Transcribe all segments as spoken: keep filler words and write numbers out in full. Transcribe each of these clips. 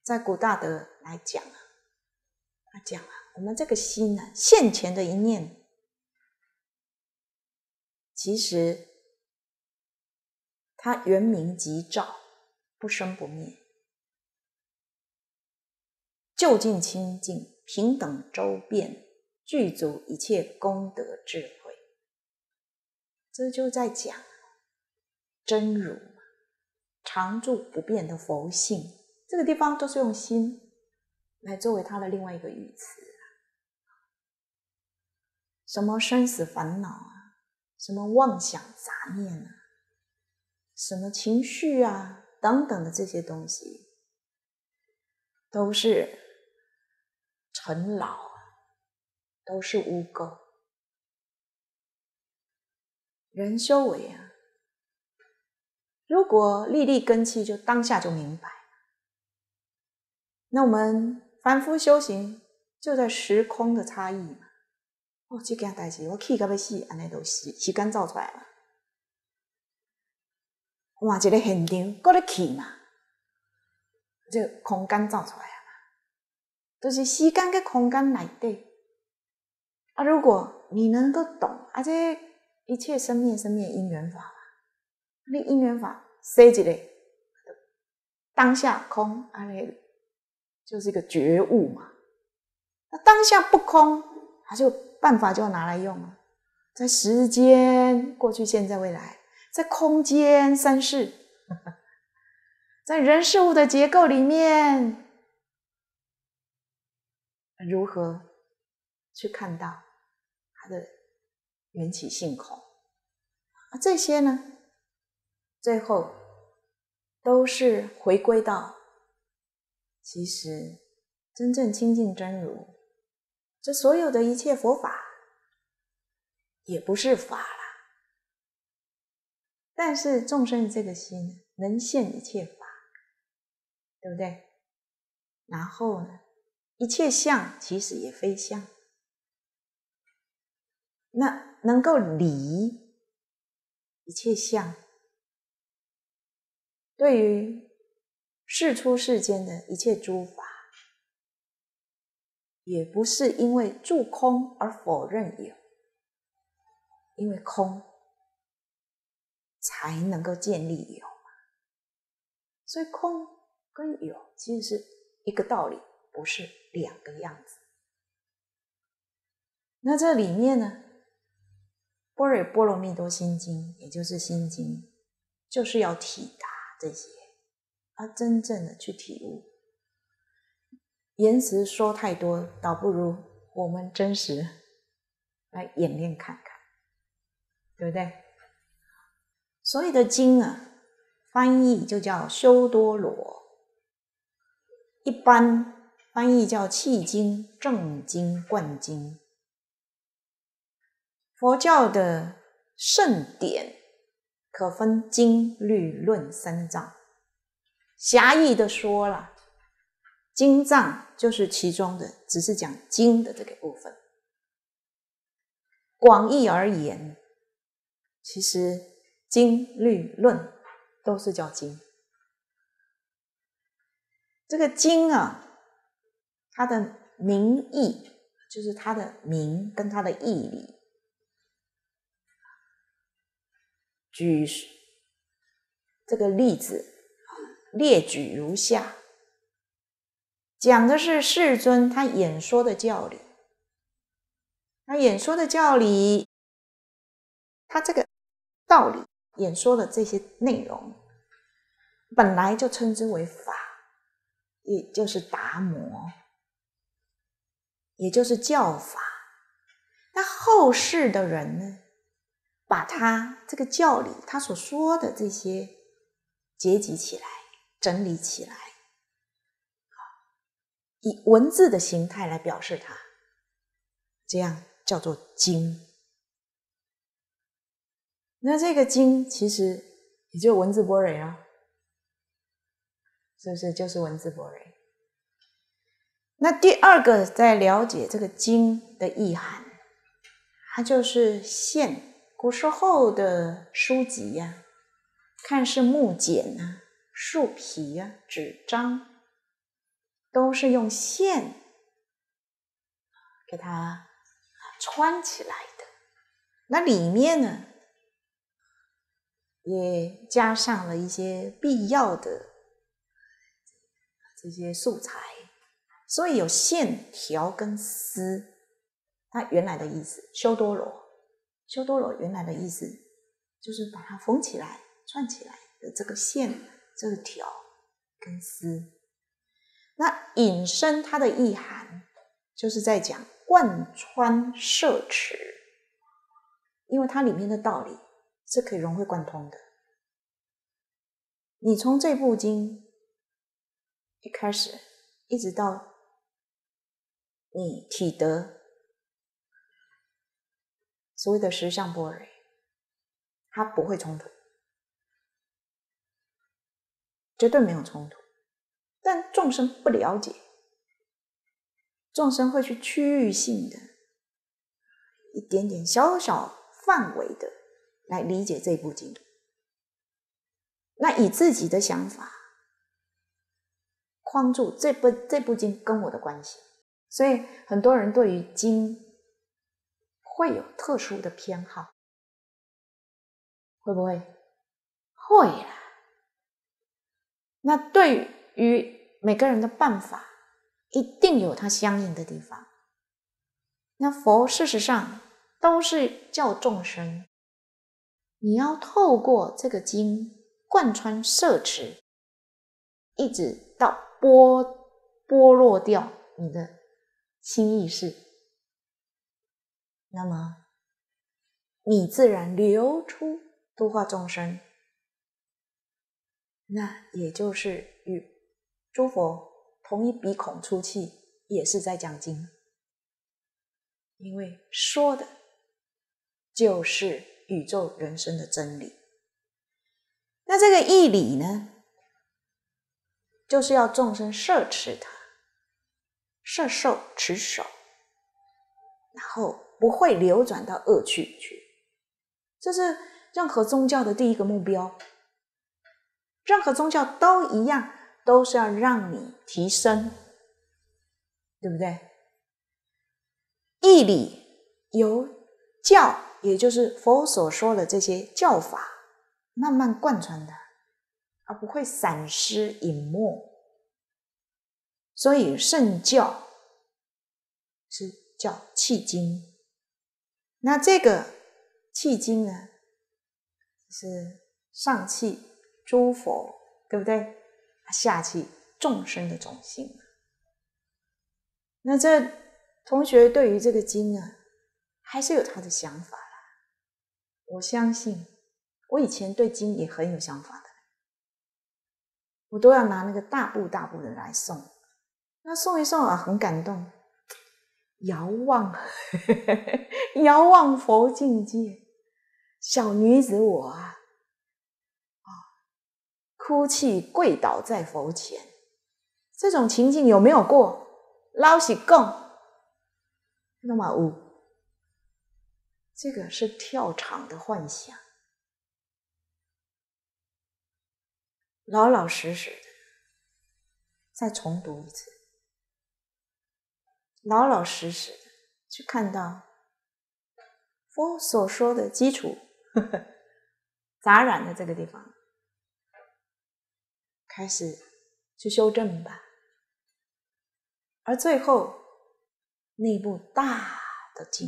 在古大德来讲啊，他讲啊，我们这个心啊，现前的一念，其实它原名即照，不生不灭，究竟清净，平等周遍，具足一切功德智慧。这就在讲真如常住不变的佛性，这个地方都是用心来作为它的另外一个语词。什么生死烦恼啊，什么妄想杂念啊，什么情绪啊等等的这些东西，都是尘劳，都是污垢。人修为啊，如果立立根器，就当下就明白。那我们凡夫修行，就在时空的差异嘛。哦，这件代志我气到要死，安尼就时时间走出来了。换一个现场，搁咧气嘛，这空间走出来了嘛，就是时间跟空间内底。啊，如果你能够懂啊，这一切生灭生灭因缘法嘛，你因缘法生一个当下空，安尼就是一个觉悟嘛。那当下不空，它就办法就要拿来用了。在时间过去现在未来，在空间三世，在人事物的结构里面，如何去看到它的缘起性空啊？这些呢，最后都是回归到其实真正亲近真如，这所有的一切佛法也不是法啦，但是众生这个心能现一切法，对不对？然后呢，一切相其实也非相，那能够离一切相，对于世出世间的一切诸法，也不是因为住空而否认有，因为空才能够建立有嘛。所以空跟有其实是一个道理，不是两个样子。那这里面呢，《般若波罗蜜多心经》也就是心经，就是要体达这些，而真正的去体悟。言辞说太多，倒不如我们真实来演练看看，对不对？所有的经啊，翻译就叫修多罗，一般翻译叫契经、正经、贯经。佛教的圣典可分经、律、论三藏，狭义的说啦，经藏就是其中的，只是讲经的这个部分。广义而言，其实经、律、论都是叫经。这个经啊，它的名义就是它的名跟它的义理。举这个例子，列举如下。讲的是世尊他演说的教理，他演说的教理，他这个道理演说的这些内容，本来就称之为法，也就是达摩，也就是教法。那后世的人呢，把他这个教理，他所说的这些结集起来，整理起来，以文字的形态来表示它，这样叫做经。那这个经其实也就文字般若啊，是不是就是文字般若？那第二个在了解这个经的意涵，它就是现古时候的书籍啊，看是木简啊、树皮啊、纸张， 都是用线给它穿起来的。那里面呢，也加上了一些必要的这些素材，所以有线条跟丝。它原来的意思，修多罗，修多罗原来的意思就是把它缝起来、串起来的这个线、这个条跟丝。那引申它的意涵，就是在讲贯穿摄持，因为它里面的道理是可以融会贯通的。你从这部经一开始，一直到你体得所谓的实相般若，它不会冲突，绝对没有冲突。但众生不了解，众生会去区域性的一点点小小范围的来理解这部经，那以自己的想法框住这部这部经跟我的关系，所以很多人对于经会有特殊的偏好，会不会？会啦。那对于每个人的办法，一定有它相应的地方。那佛事实上都是叫众生，你要透过这个经贯穿摄持，一直到剥剥落掉你的心意识，那么你自然流出度化众生，那也就是与诸佛同一鼻孔出气，也是在讲经，因为说的就是宇宙人生的真理。那这个义理呢，就是要众生摄持它，摄受持守，然后不会流转到恶趣去。这是任何宗教的第一个目标，任何宗教都一样，都是要让你提升，对不对？义理由教，也就是佛所说的这些教法慢慢贯穿的，而不会散失隐没。所以圣教是叫契经，那这个契经呢，是上契诸佛，对不对？下契众生的种性。那这同学对于这个经啊，还是有他的想法啦。我相信，我以前对经也很有想法的，我都要拿那个大部大部的来送。那送一送啊，很感动，遥望遥望佛境界，小女子我啊，啊，哭泣跪倒在佛前，这种情境有没有过？老实讲，那么有，这个是跳场的幻想，老老实实的再重读一次，老老实实的去看到佛所说的基础呵呵杂染的这个地方，开始去修正吧。而最后那部大的经，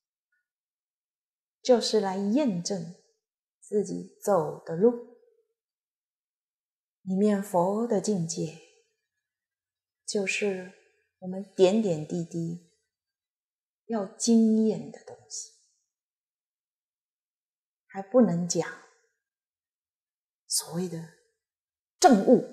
就是来验证自己走的路，里面佛的境界，就是我们点点滴滴要经验的东西，还不能讲所谓的证悟。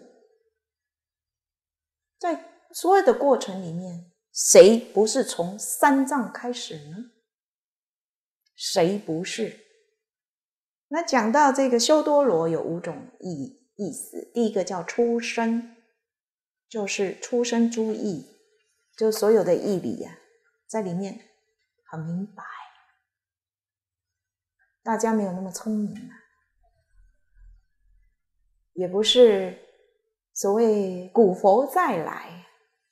在所有的过程里面，谁不是从三藏开始呢？谁不是？那讲到这个修多罗有五种意意思，第一个叫出生，就是出生诸义，就所有的义理啊，在里面很明白。大家没有那么聪明啊，也不是所谓古佛再来，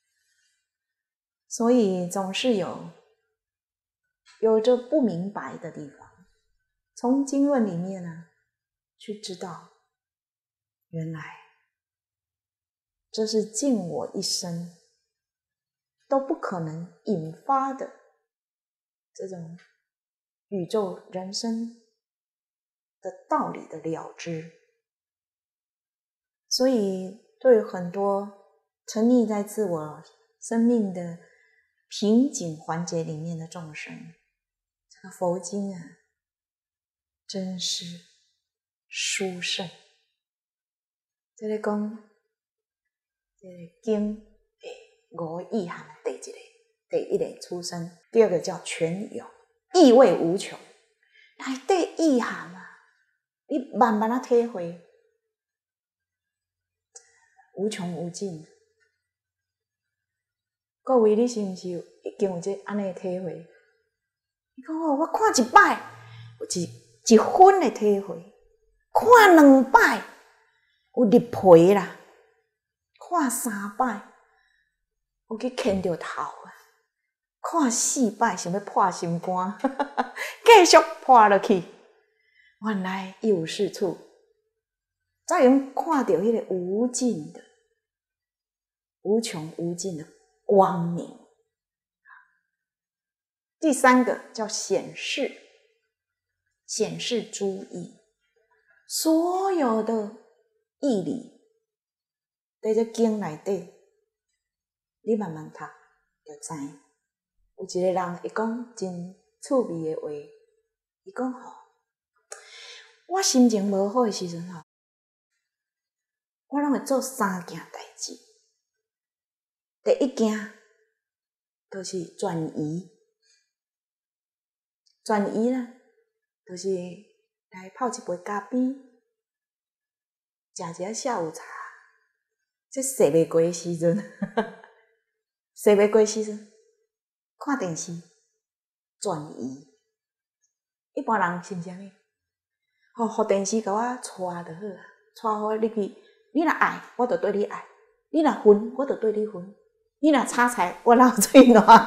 所以总是有有着不明白的地方。从经论里面呢，去知道，原来这是尽我一生都不可能引发的这种宇宙人生的道理的了知。所以对很多沉溺在自我生命的瓶颈环节里面的众生，这个佛经啊，真是殊胜。这个讲，这个经的五意涵第一个，第一个出生，第二个叫全有，意味无穷。内底意涵啊，你慢慢啊体会，无穷无尽。各位，你是毋是已经有这安尼的体会？你讲哦，我看一摆，有一一分的体会；看两摆，有入皮啦；看三摆，有去牵着头啊；看四摆，想要破心肝，继续破落去。原来一无是处，再用看到迄个无尽的、无穷无尽的光明。第三个叫显示，显示诸义，所有的义理在这经内底，你慢慢读就知。有一个人会讲真趣味的话，伊讲吼，我心情无好的时阵吼，我拢会做三件代志。第一件就是转移，转移呢，就是来泡一杯咖啡，食一下下午茶。这洗袂过的时阵，洗袂过的时阵，看电视，转移。一般人是毋是安尼？吼，互电视甲我带就好啊，带互你去。你若爱，我就对你爱；你若分，我就对你分；你若炒菜，我流嘴烂。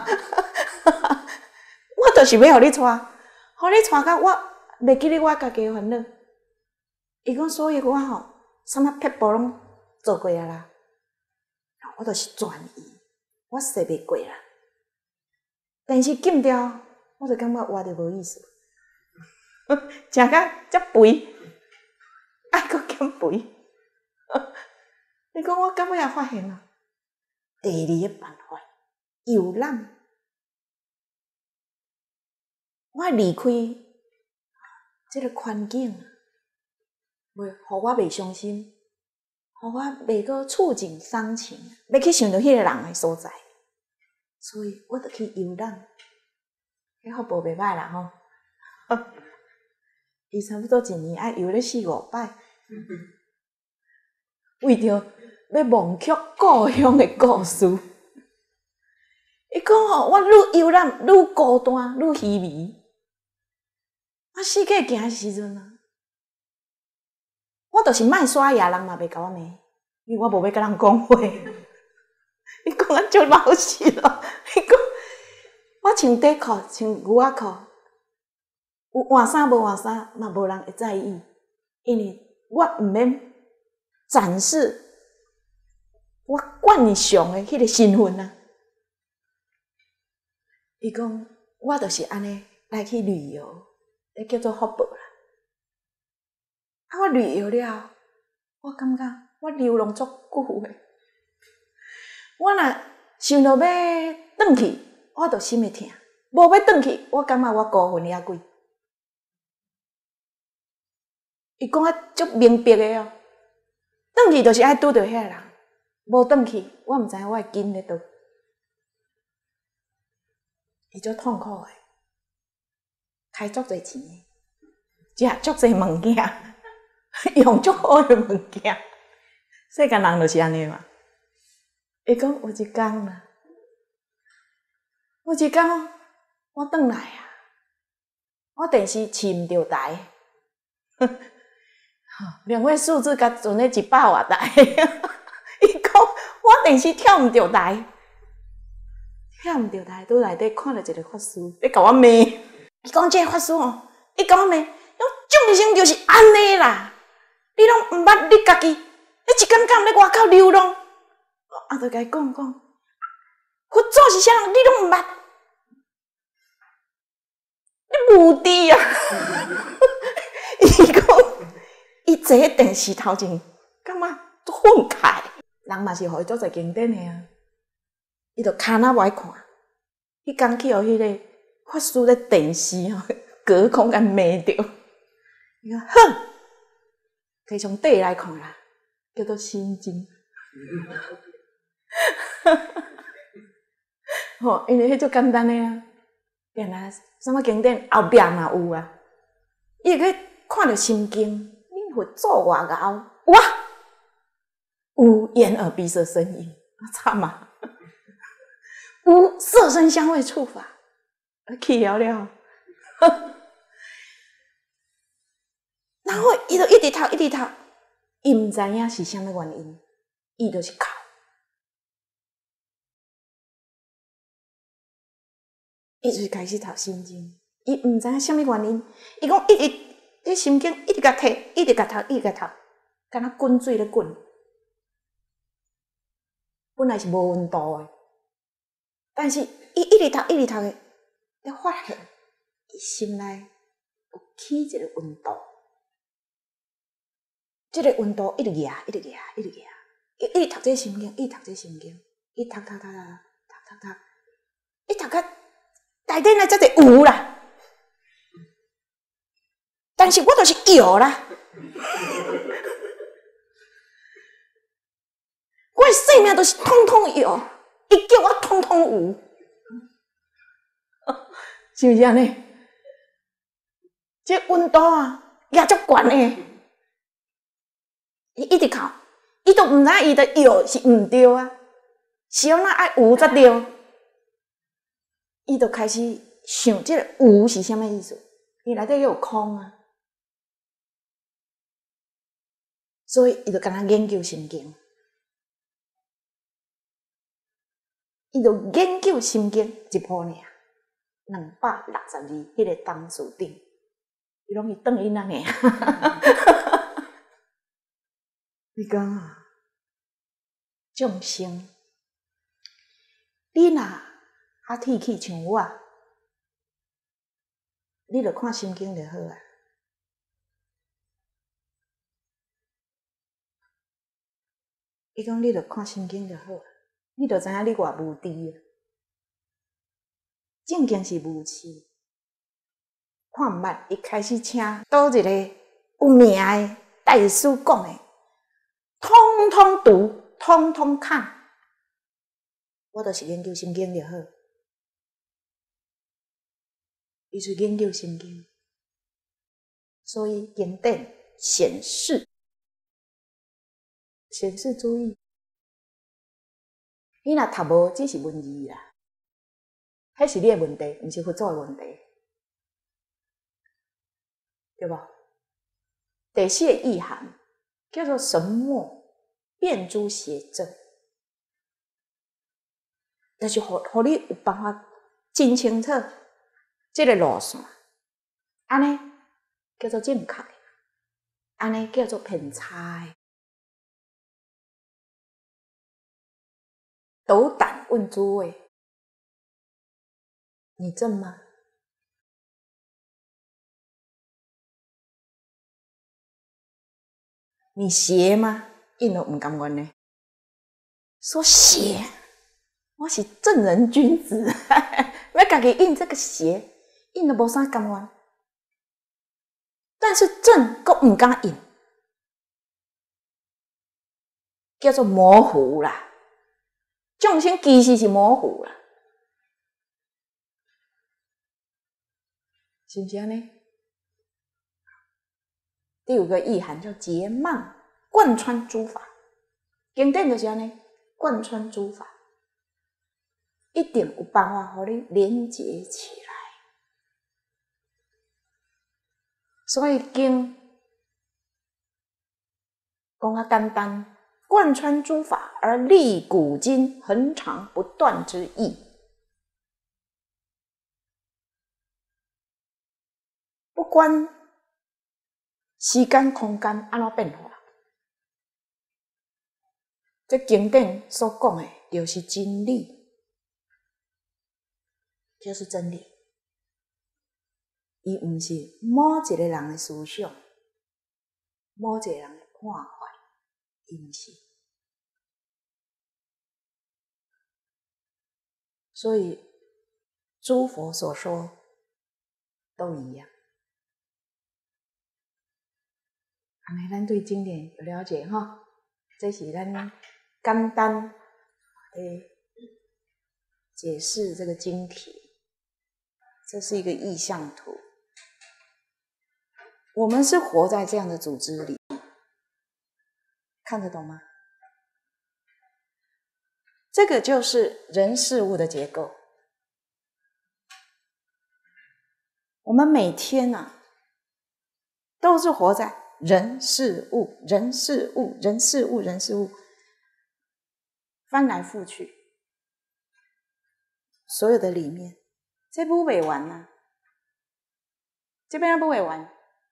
我就是要互你带，互你带到我袂记得我家己的烦恼。伊讲，所以我吼，啥物撇步拢做过啊啦。我就是转移，我洗袂过啦。电视禁掉，我就感觉活着无意思。食甲遮肥，爱阁减肥。你讲我到尾也发现啊，第二个办法，游览。我离开这个环境，袂，互我袂伤心，互我袂阁触景伤情，要去想到迄个人的所在，所以我就去游览。迄福报袂歹啦吼。伊差不多一年爱游咧四五摆，为着要忘却故乡的故事。伊讲吼，我愈游览愈孤单，愈虚迷。我世界行的时阵啊，我就是莫刷牙，人嘛袂甲我骂，因为我无要甲人讲话。伊讲啊，足老实咯。伊讲我穿短裤，穿牛仔裤。有换衫无换衫，嘛无人会在意，因为我毋免展示我惯常的迄个身份啊。伊讲我就是安尼来去旅游，迄叫做福报啦。啊，我旅游了，我感觉我流浪足久的。我若想到要转去，我就心会痛；无要转去，我感觉我孤魂野鬼。伊讲啊，足明白的哦。转去就是爱拄着遐个人，无转去，我毋知影我会紧咧倒。伊足痛苦的，开足侪钱的，食足侪物件，用足好的物件。世间人就是安尼嘛。伊讲有一天啦，有一天我转来啊，我电视饲毋着台。两位数字甲存咧一百外台，伊讲我电视跳毋着台， 遐毋对台，拄内底看到一个法师，要甲我骂。伊讲这个法师哦，伊甲我骂，讲众生就是安尼啦。你拢毋捌你家己，你一天天咧外口流浪，啊，就甲伊讲讲，佛祖是啥人，你拢毋捌，你无知啊！伊讲，伊坐喺电视头前，感觉愤慨。人嘛是互伊做侪经典的啊，伊就骹那无爱看。伊刚去互迄个法师咧电视吼，隔空甲骂着。伊讲哼，摕从底来看啦，叫做心经。吼，因为迄足简单的啊，原来什么经典后壁嘛有啊。伊去看着心经，恁佛祖外敖，哇，有眼耳鼻舌身意，惨啊！无色声香味触法，去了了。然后伊就一直读，一直读，伊毋知影是啥物原因，伊就是哭。伊就是开始读心经，伊毋知影啥物原因，伊讲一直迄心经一直甲摕，一直甲读，一直甲读，敢若滚水咧滚。本来是无温度的，但是伊一直读，一直读的，才发现伊心内有起一个温度。这个温度一直压，一直压，一直压，伊一直读这心经，一直读这心经，伊读读读读读读读，伊读到内底呢才是有啦，但是我就是有啦，我的生命都是通通有，伊叫我通通有，是不是安尼？这温度啊，也足悬诶。伊一直哭，伊都毋知伊的有是毋对啊，是要哪爱有才对。伊就开始想，这个有是啥物意思？伊内底有空啊，所以伊就干那研究心经，伊就研究心经一部尔，两百六十二迄个当数顶，伊拢是转因安尼。你讲啊，众生，你若啊铁气像我，你著看心经就好啊。伊讲你著看心经就好啊，你著知影你偌无知啊。正经是无知，看毋捌，伊开始请倒一个有名的大师讲的。通通读，通通看，我就是研究心经就好。伊是研究心经，所以经典显示，显示注意，你若读无，只是文字啦，迄是你的问题，毋是佛祖的问题，对无？第四个意涵。叫做神墨遍诸邪正，就是互互你有办法真清楚这个路线，安尼叫做正确，安尼叫做偏差。斗胆问诸位，你正吗？你邪吗？印都唔甘愿呢。说邪，我是正人君子，要家己印这个邪，印都无啥甘愿。但是正佫唔敢印，叫做模糊啦。众生其实是模糊啦，是不是安尼？第五个意涵叫结mạng，贯穿诸法。经典就是安尼，贯穿诸法，一定有办法互你连结起来。所以经讲较简单，贯穿诸法而立古今，恒常不断之意。 管时间空间安怎变化，这经典所讲的就是真理，就是真理。伊毋是某一个人的思想，某一个人的看法，伊毋是。所以诸佛所说都一样。安尼，咱对经典有了解哈？这是咱简单的解释这个经题。这是一个意象图。我们是活在这样的组织里，看得懂吗？这个就是人事物的结构。我们每天啊，都是活在人事物、人事物、人事物、人事物翻来覆去，所有的里面，这不未完啊，这边不未完。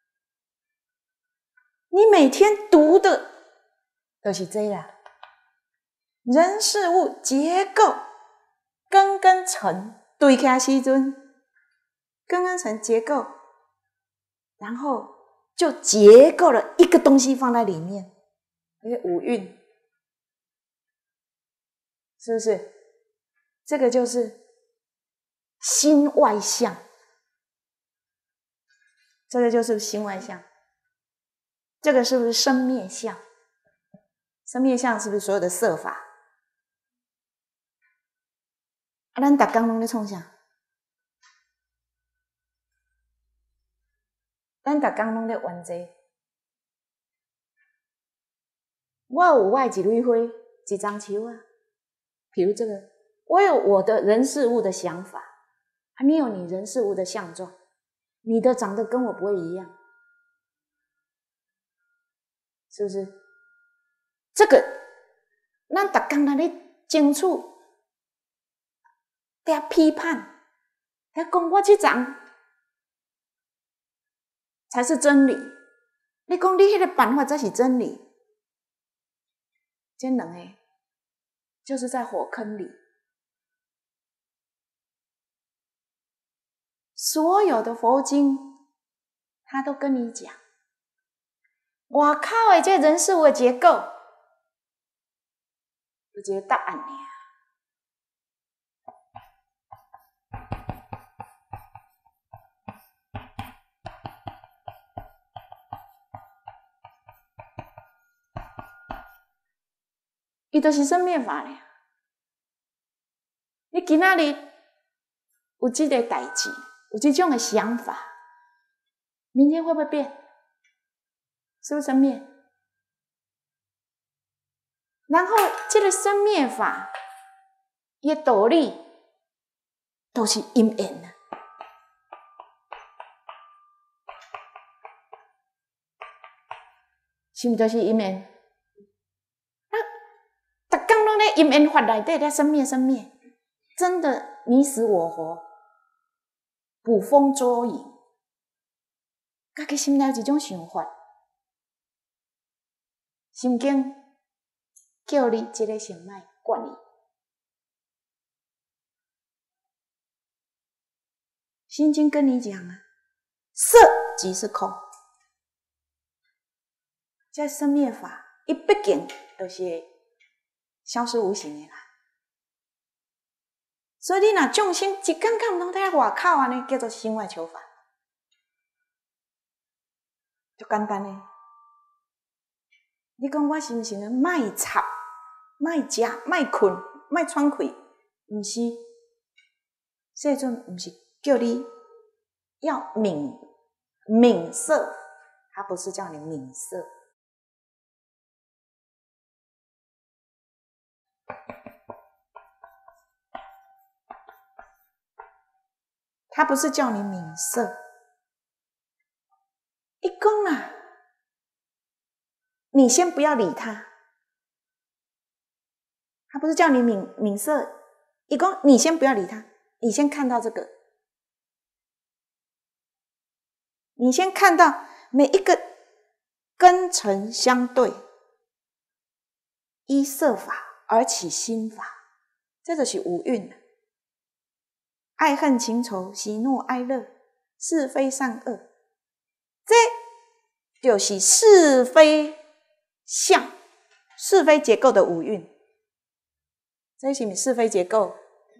你每天读的都是这啦，人事物结构，根跟尘对起来时阵，根跟尘结构，然后就结构了一个东西放在里面，那个五蕴，是不是？这个就是心外相，这个就是心外相。这个是不是生灭相？生灭相是不是所有的色法？啊，咱每天拢在创啥？咱每天拢在玩这。我有我的一蕊花，一张树啊。比如这个，我有我的人事物的想法，还没有你人事物的相状。你的长得跟我不会一样，是不是？这个，咱每天在咧争取，在批判，在讲我这张才是真理。你讲你迄个办法才是真理，这两个就是在火坑里。所有的佛经，他都跟你讲，外口的这人事物的结构，有一个答案尔。伊就是生灭法尔。你今仔日有这个代志，有这种的想法，明天会不会变？是不是生灭？然后这个生灭法，伊的道理都是因缘啊。是毋就是因缘？逐天拢咧因缘法内底咧生灭生灭，真的你死我活，捕风捉影。家己心内有一种想法，心经叫你这个先莫管伊。心经跟你讲啊，色即是空，这生灭法，伊毕竟就是消失无形的啦。所以你若众生一天天拢在外口安尼，叫做心外求法，就简单嘞。你讲我是毋是莫吵、莫食、莫困、莫喘气？毋是，这阵毋是叫你要敏敏色，他不是叫你敏色。他不是叫你敏色，一讲啊，你先不要理他。他不是叫你敏敏色，一讲你先不要理他，你先看到这个， 你先看到每一个根尘相对，依色法而起心法，这就是五蕴。爱恨情仇、喜怒哀乐、是非善恶，这就是是非相、是非结构的五蕴。这是什么是非结构？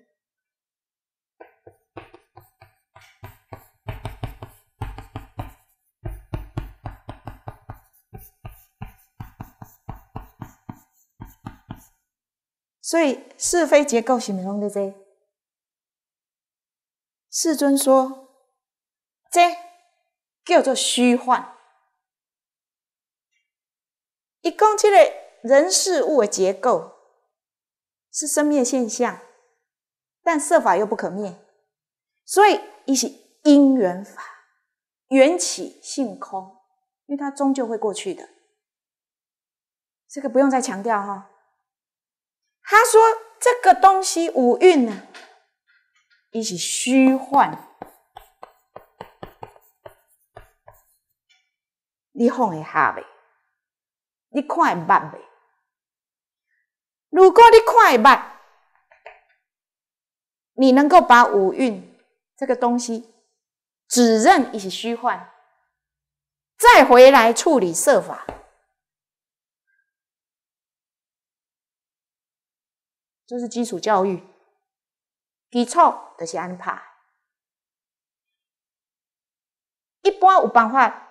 所以是非结构是什么用的这？世尊说，这叫做虚幻。一讲这个人事物的结构是生灭现象，但色法又不可灭，所以它是因缘法，缘起性空，因为它终究会过去的。这个不用再强调哈。他说这个东西五蕴呢，它是虚幻，你放会下袂？你看会捌袂？如果你看会捌，你能够把五蕴这个东西只认它是虚幻，再回来处理色法，这是基础教育，基础就是安排。一般有办法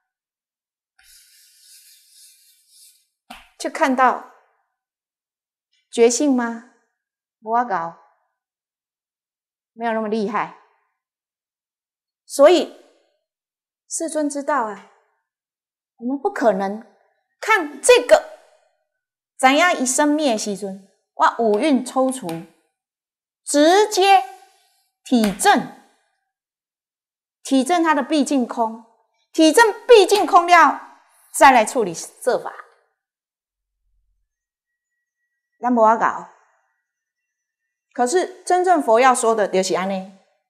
就看到觉性吗？没法搞，没有那么厉害。所以世尊知道啊，我们不可能看这个怎样一生灭时阵，我五蕴抽除，直接体证，体证它的毕竟空，体证毕竟空了，再来处理色法，咱没法搞。可是真正佛要说的就是这样。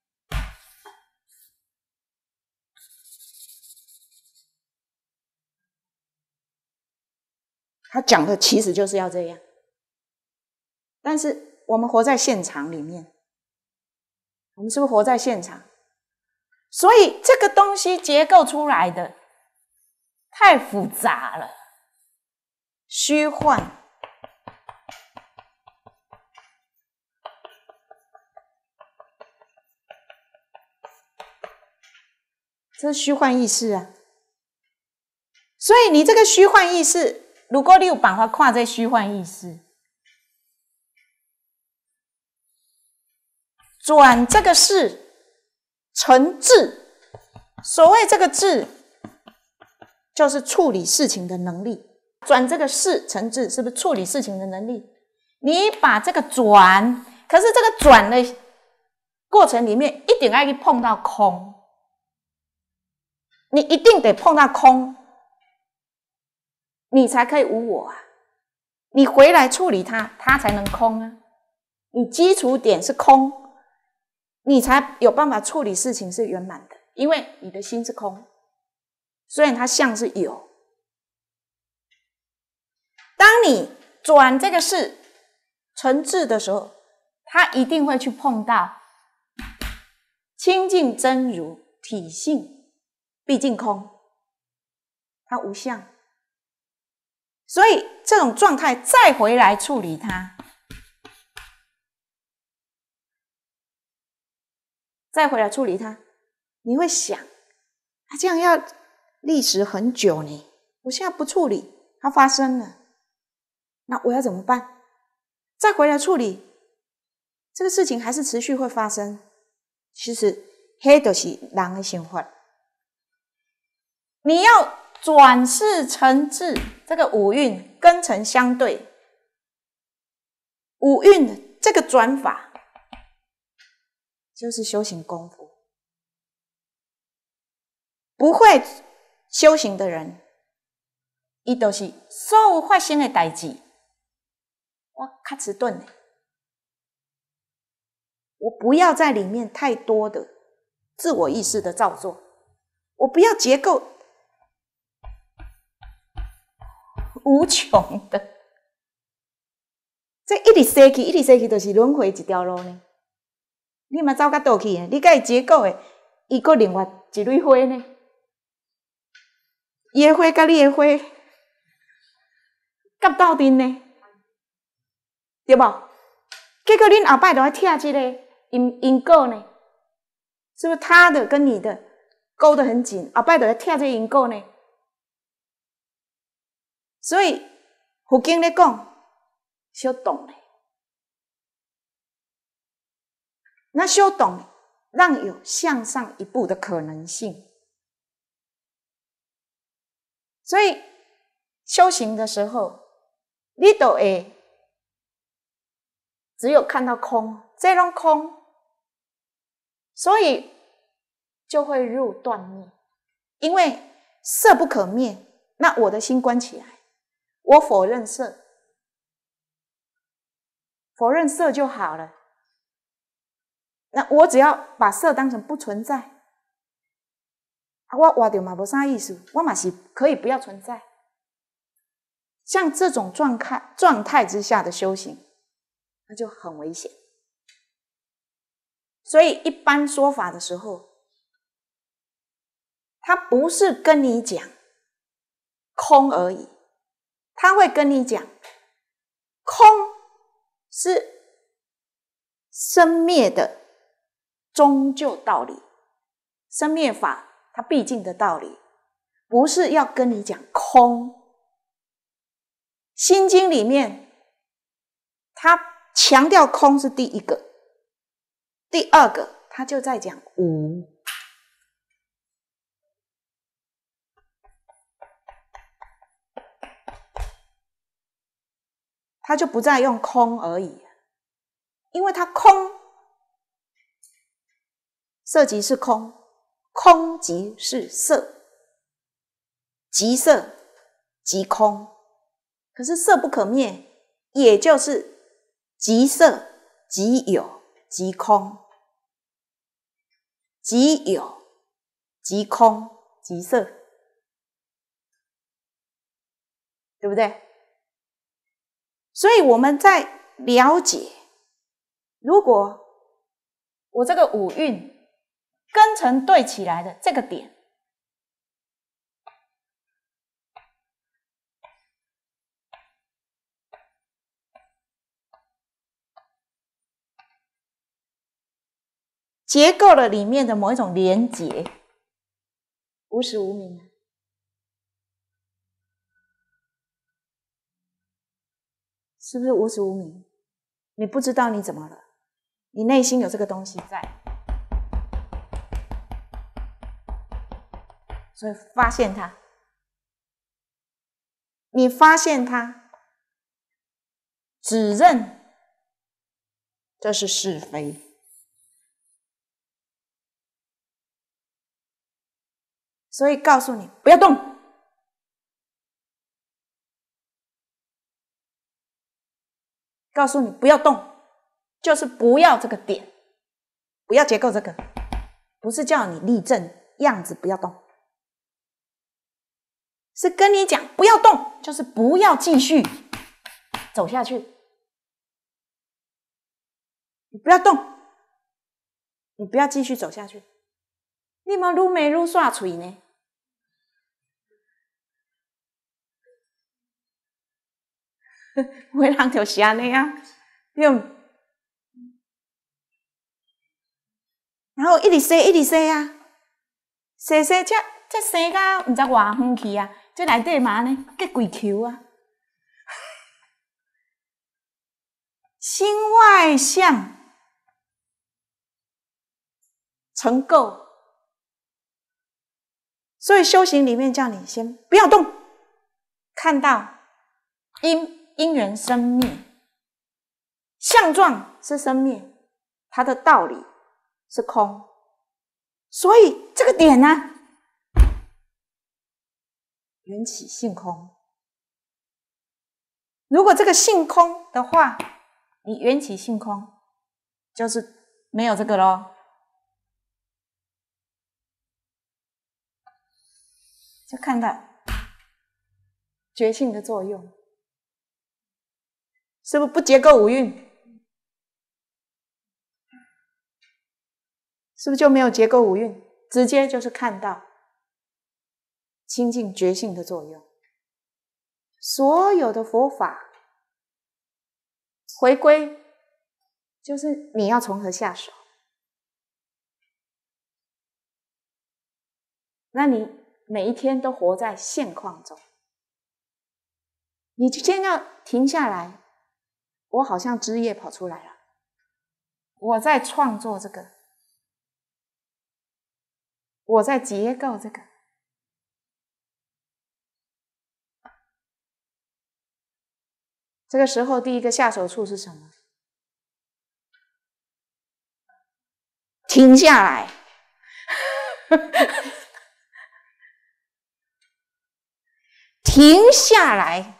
他讲的其实就是要这样，但是我们活在现场里面，我们是不是活在现场？所以这个东西结构出来的太复杂了，虚幻。这是虚幻意识啊，所以你这个虚幻意识，如果你有办法看这虚幻意识，转这个事成智，所谓这个智，就是处理事情的能力。转这个事成智，是不是处理事情的能力？你把这个转，可是这个转的过程里面，一定要去碰到空。你一定得碰到空，你才可以无我啊！你回来处理它，它才能空啊！你基础点是空，你才有办法处理事情是圆满的，因为你的心是空，虽然它相是有。当你转这个事成智的时候，它一定会去碰到清净真如体性。毕竟空，它无相，所以这种状态再回来处理它，再回来处理它，你会想，啊，这样要历时很久呢。我现在不处理，它发生了，那我要怎么办？再回来处理，这个事情还是持续会发生。其实，那就是人的想法。你要转世成智，这个五蕴根尘相对，五蕴这个转法就是修行功夫。不会修行的人，他就是所有发生的代志，我较迟钝的，我不要在里面太多的自我意识的造作。 我不要结构无穷的，这一直生去，一直生去，就是轮回一条路呢。你嘛走到倒去呢？你甲伊结构的，伊搁另外一蕊花呢？伊的花甲你的花夹斗阵呢？对无？结果恁后摆就要拆这个因因果呢？是不是他的跟你的勾得很紧？后摆就要拆这个因果呢？所以佛经咧讲，小动咧，那小动让有向上一步的可能性。所以修行的时候，你就会只有看到空，这种空，所以就会入断灭。因为色不可灭，那我的心关起来，我否认色，否认色就好了。那我只要把色当成不存在，我活着嘛无啥意思，我嘛是可以不要存在。像这种状态状态之下的修行，那就很危险。所以一般说法的时候，他不是跟你讲空而已，他会跟你讲空是生灭的终究道理，生灭法它必经的道理，不是要跟你讲空。心经里面它强调空是第一个，第二个它就在讲无。它就不再用空而已，因为它空，色即是空，空即是色，即色即空。可是色不可灭，也就是即色即有即空，即有即空即色，对不对？所以我们在了解，如果我这个五蕴根尘对起来的这个点，结构了里面的某一种连结，无始无明，是不是无始无明？你不知道你怎么了，你内心有这个东西在，所以发现它，你发现它，只认这是是非。所以告诉你不要动，告诉你不要动，就是不要这个点，不要结构这个，不是叫你立正样子不要动，是跟你讲不要动，就是不要继续走下去，你不要动，你不要继续走下去，你嘛愈骂愈耍嘴呢？有的人就是这样啊，对。然后一直洗，一直洗啊，洗洗这这洗到唔知偌远去啊，这内底嘛呢，结规球啊。心外向成垢，所以修行里面叫你先不要动，看到因。因缘生灭，相状是生灭，它的道理是空，所以这个点呢，缘起性空。如果这个性空的话，你缘起性空就是没有这个咯。 就看到觉性的作用，是不是不结构五蕴？是不是就没有结构五蕴？直接就是看到清净觉性的作用。所有的佛法回归，就是你要从何下手？那你每一天都活在现况中，你今天要停下来，我好像枝叶跑出来了，我在创作这个，我在结构这个，这个时候第一个下手处是什么？停下来停下来，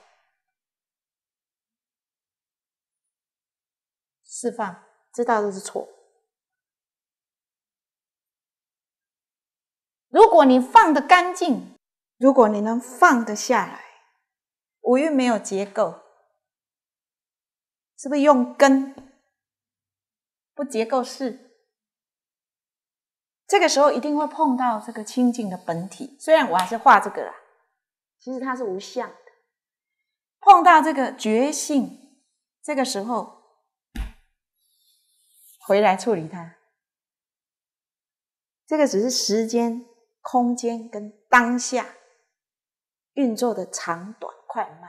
释放，知道这是错。如果你放得干净，如果你能放得下来，五蕴没有结构，是不是用根不结构式？这个时候一定会碰到这个清净的本体。虽然我还是画这个啦，其实它是无相的。碰到这个觉性，这个时候回来处理它。这个只是时间、空间跟当下运作的长短快慢。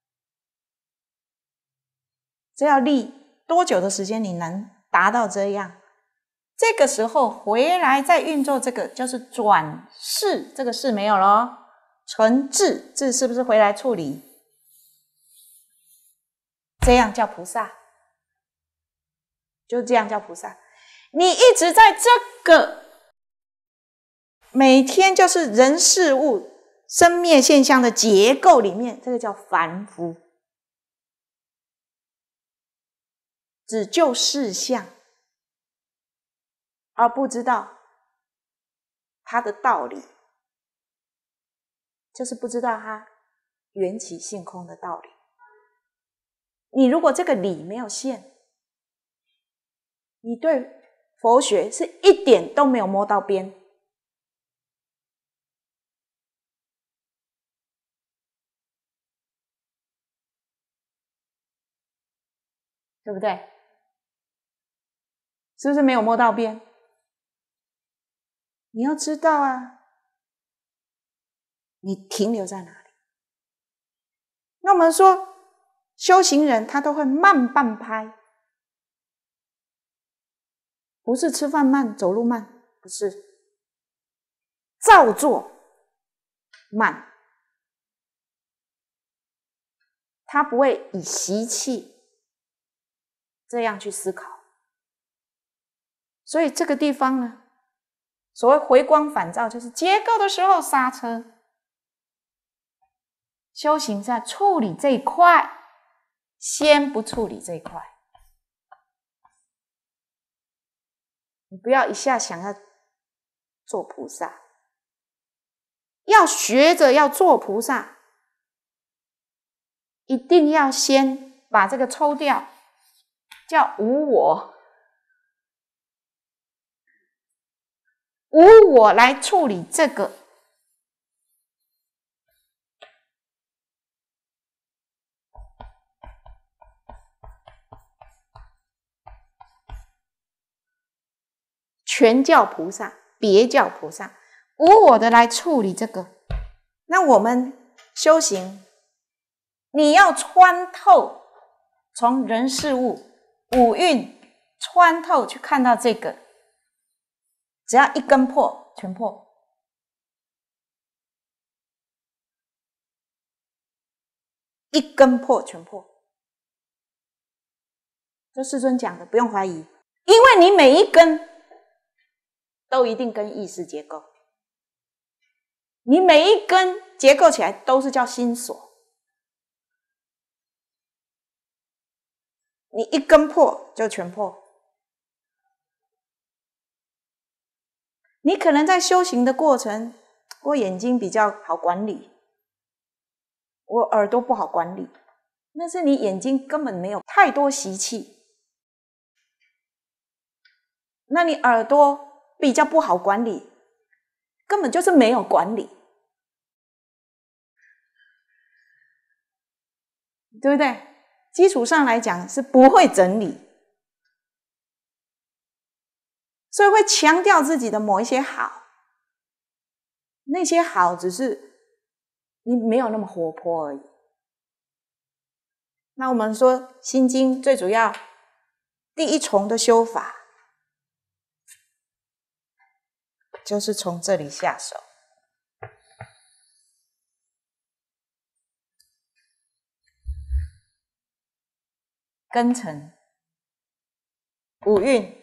这要历多久的时间你能达到这样？这个时候回来再运作这个就是转世，这个世没有了，纯智，智是不是回来处理？这样叫菩萨，就这样叫菩萨。你一直在这个每天就是人事物生灭现象的结构里面，这个叫凡夫，只就事相，而不知道它的道理，就是不知道它缘起性空的道理。你如果这个理没有现，你对佛学是一点都没有摸到边。对不对？是不是没有摸到边？你要知道啊，你停留在哪里？那我们说修行人他都会慢半拍，不是吃饭慢走路慢，不是，照做慢，他不会以习气这样去思考。所以这个地方呢，所谓回光返照，就是结构的时候刹车，修行在处理这一块，先不处理这一块。你不要一下想要做菩萨，要学着要做菩萨，一定要先把这个抽掉，叫无我，无我来处理这个。全叫菩萨，别叫菩萨，无我的来处理这个。那我们修行，你要穿透，从人事物五蕴穿透去看到这个，只要一根破，全破。一根破，全破。这世尊讲的，不用怀疑，因为你每一根都一定跟意识结构，你每一根结构起来都是叫心所。你一根破就全破。你可能在修行的过程， 我眼睛比较好管理，我耳朵不好管理，那是你眼睛根本没有太多习气。那你耳朵比较不好管理，根本就是没有管理，对不对？基础上来讲是不会整理，所以会强调自己的某一些好，那些好只是你没有那么活泼而已。那我们说心经最主要第一重的修法就是从这里下手。根尘、五蕴，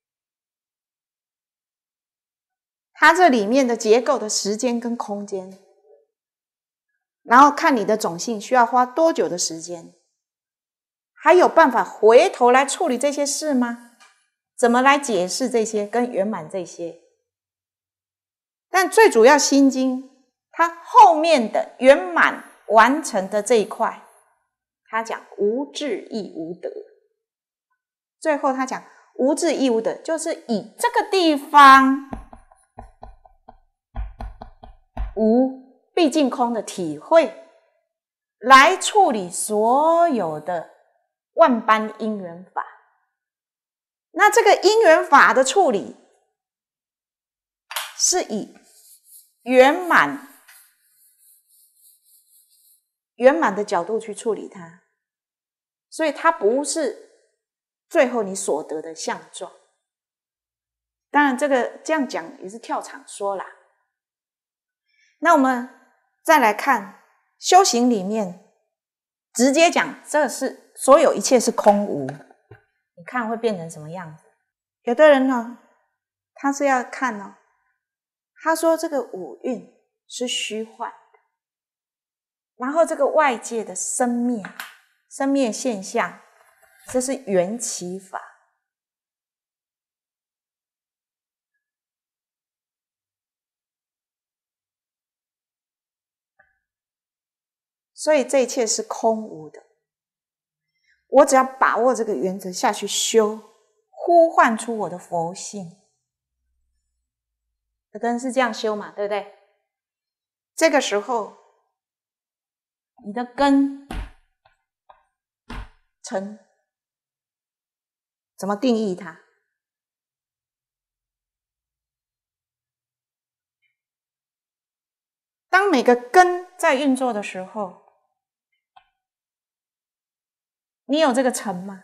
它这里面的结构的时间跟空间，然后看你的种性需要花多久的时间，还有办法回头来处理这些事吗？怎么来解释这些跟圆满这些？但最主要心经它后面的圆满完成的这一块，他讲无智亦无得，最后他讲无智亦无得，就是以这个地方无毕竟空的体会来处理所有的万般因缘法。那这个因缘法的处理是以圆满圆满的角度去处理它，所以它不是最后你所得的相状。当然这个这样讲也是跳场说啦。那我们再来看修行里面直接讲这是所有一切是空无，你看会变成什么样子？有的人呢他是要看呢、哦，他说这个五蕴是虚幻的，然后这个外界的生灭生灭现象这是缘起法。所以这一切是空无的，我只要把握这个原则下去修，呼唤出我的佛性。有的人是这样修嘛，对不对？这个时候你的根尘怎么定义它？当每个根在运作的时候，你有这个尘吗？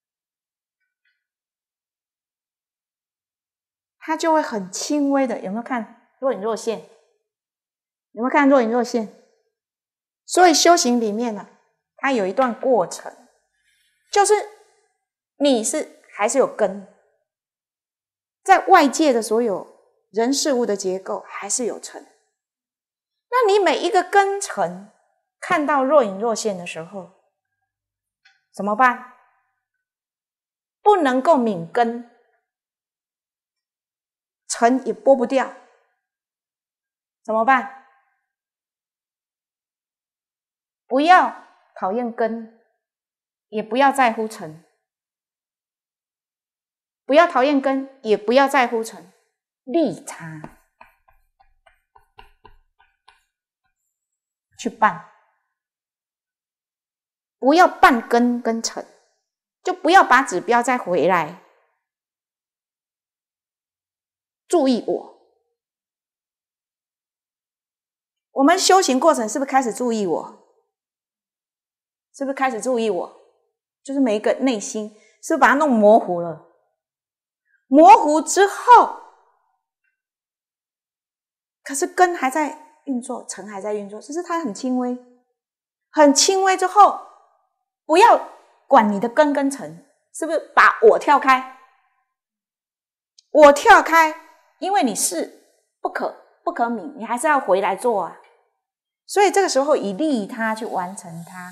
它就会很轻微的，有没有看若隐若现？有没有看若隐若现？所以修行里面呢、啊，它有一段过程，就是你是还是有根，在外界的所有人事物的结构还是有尘。那你每一个根尘看到若隐若现的时候，怎么办？不能够泯根，尘也剥不掉，怎么办？不要讨厌根，也不要在乎尘，不要讨厌根，也不要在乎尘，利他去办，不要办根跟尘，就不要把指标再回来注意我。我们修行过程是不是开始注意我？是不是开始注意我？就是每一个内心是不是把它弄模糊了？模糊之后，可是根还在运作，尘还在运作，只是它很轻微，很轻微之后，不要管你的根跟尘，是不是把我跳开？我跳开，因为你是不可不可泯，你还是要回来做啊。所以这个时候以利他去完成它。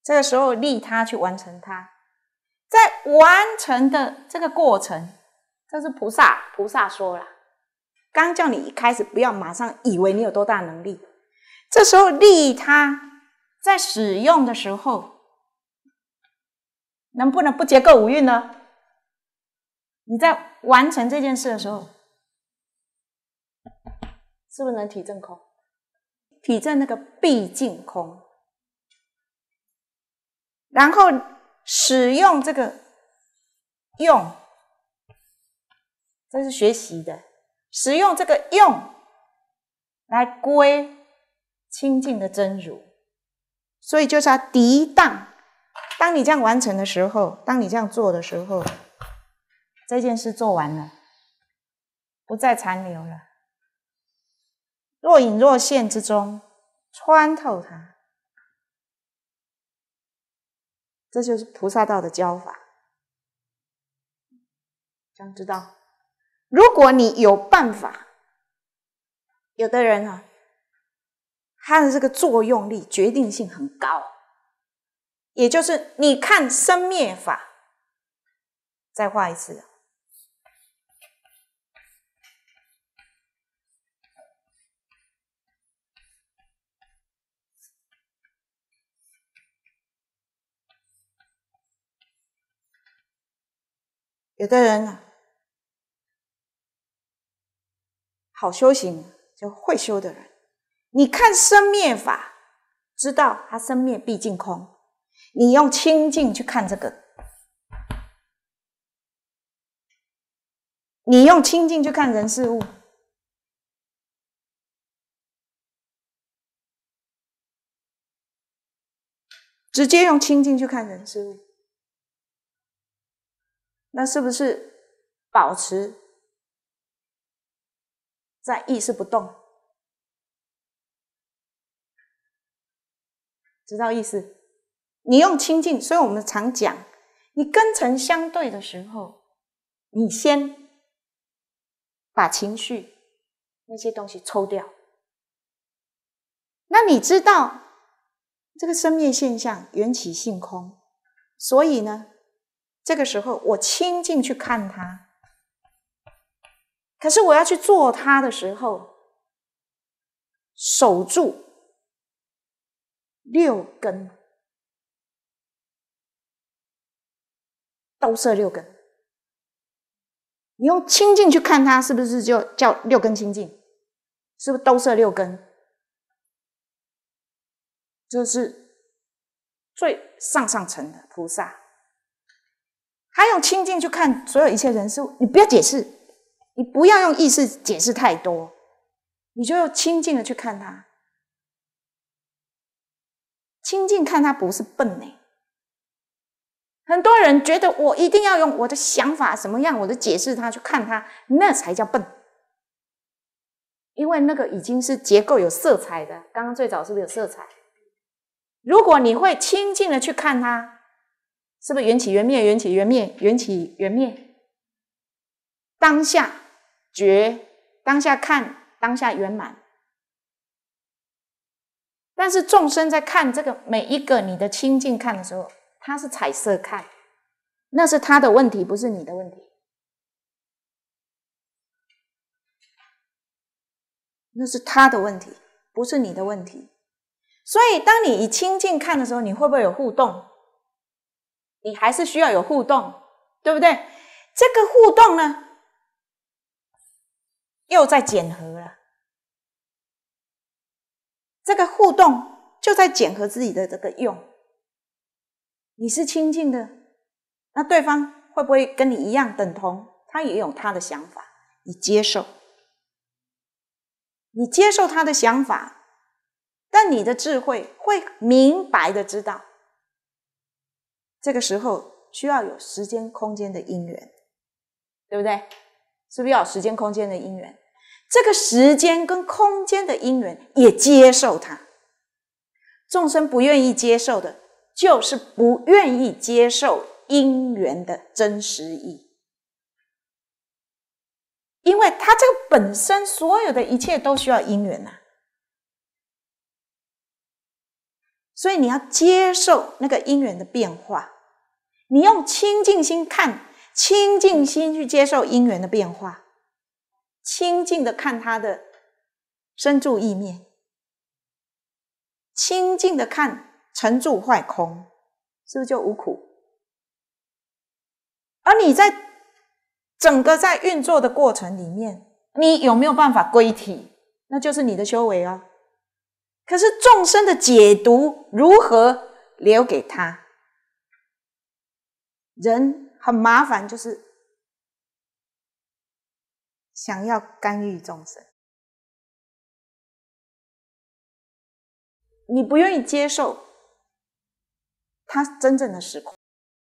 这个时候利他去完成它，在完成的这个过程，这是菩萨菩萨说了，刚刚叫你一开始不要马上以为你有多大能力，这时候利他在使用的时候，能不能不结构五蕴呢？你在完成这件事的时候，是不是能体证空？体证那个毕竟空，然后使用这个用，这是学习的，使用这个用来归清净的真如，所以就是要涤荡。当你这样完成的时候，当你这样做的时候，这件事做完了，不再残留了，若隐若现之中穿透它，这就是菩萨道的教法。这样知道，如果你有办法，有的人啊，他的这个作用力决定性很高，也就是你看生灭法，再画一次。有的人啊，好修行就会修的人，你看生灭法，知道它生灭毕竟空，你用清净去看这个，你用清净去看人事物，直接用清净去看人事物，那是不是保持在意识不动？知道意思？你用清净，所以我们常讲，你根尘相对的时候，你先把情绪那些东西抽掉。那你知道这个生灭现象缘起性空，所以呢，这个时候我清净去看它。可是我要去做它的时候，守住六根，都摄六根。你用清净去看它，是不是就叫六根清净？是不是都摄六根？这是最上上层的菩萨。他用清净去看所有一切人事物，你不要解释，你不要用意识解释太多，你就用清净的去看它。清净看它不是笨呢、欸。很多人觉得我一定要用我的想法什么样，我的解释它去看它，那才叫笨。因为那个已经是结构有色彩的，刚刚最早是不是有色彩？如果你会清净的去看它，是不是缘起缘灭，缘起缘灭，缘起缘灭？当下觉，当下看，当下圆满。但是众生在看这个每一个你的清净看的时候，他是彩色看，那是他的问题，不是你的问题。那是他的问题，不是你的问题。所以当你以清净看的时候，你会不会有互动？你还是需要有互动，对不对？这个互动呢，又在检核了。这个互动就在检核自己的这个用。你是清净的，那对方会不会跟你一样等同？他也有他的想法，你接受。你接受他的想法，但你的智慧会明白的知道，这个时候需要有时间空间的因缘，对不对？是不是要有时间空间的因缘？这个时间跟空间的因缘也接受它。众生不愿意接受的，就是不愿意接受因缘的真实意。因为它这个本身所有的一切都需要因缘啊。 所以你要接受那个因缘的变化，你用清净心看，清净心去接受因缘的变化，清净的看它的生住意灭，清净的看成住坏空，是不是就无苦？而你在整个在运作的过程里面，你有没有办法归体？那就是你的修为哦。可是众生的解读如何留给他？人很麻烦，就是想要干预众生，你不愿意接受他真正的实况。